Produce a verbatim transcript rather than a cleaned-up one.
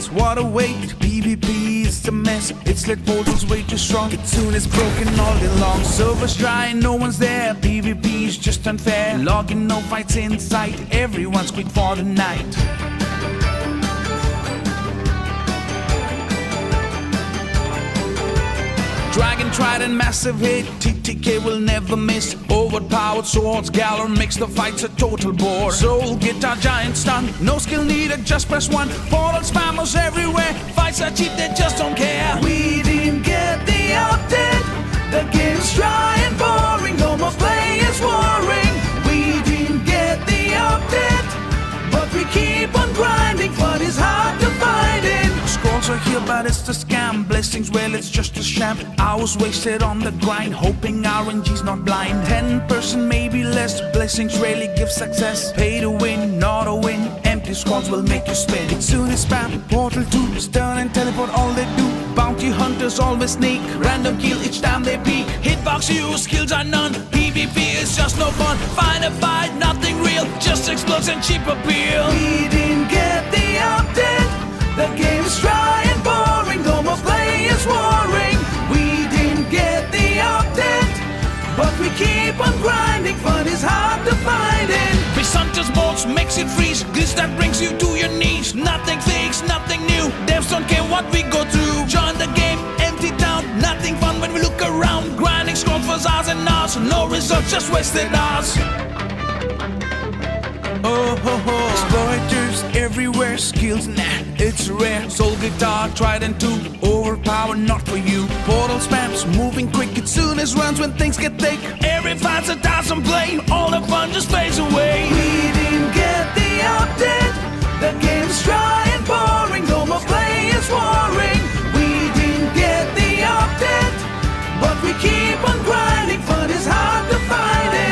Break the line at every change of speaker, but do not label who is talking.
It's what a weight. PvP is a mess. It's like portals way too strong. Kitsune is broken all day long. Servers dry, no one's there. PvP is just unfair. Logging, no fights in sight. Everyone's quit for the night. Dragon Trident, massive hit. T T K will never miss. Overpowered swords, Galar makes the fights a total bore. Soul Guitar, giant stun, no skill needed, just press one. Portal spammers everywhere, fights are cheap, they just don't care. We didn't get the update. The game's dry and boring, no more players warring. We didn't get the update, but we keep on grinding. Fun is hard to find it. Scrolls are here, but it's the scam. Blessings, well, it's just a sham. Hours wasted on the grind, hoping R N G's not blind. Ten percent, maybe less. Blessings rarely give success. Pay to win, not a win. Empty scrolls will make you spin. Kitsune is spam, Portal two, stun and teleport, all they do. Bounty hunters always sneak, random kill each time they peek. Hitbox you, skills are none. PvP is just no fun. Find a fight, nothing real, just explodes and cheap appeal. We didn't get the update. The game's dry and boring, no more players warring. We didn't get the update, but we keep on grinding. Fun is hard to find it. Fish Hunter's bolts makes it freeze. Glitch that brings you to your knees. Nothing fixed, nothing new. Devs don't care what we go through. Join the game, empty town. Nothing fun when we look around. Grinding scrolls for hours and hours. No results, just wasted hours. Oh ho ho, exploiters everywhere, skills nah, it's rare. Soul Guitar, Trident two, overpowered, not for you. Portal spams, moving quick, it soon as runs when things get thick. Every fight's a thousand play, all the fun just fades away.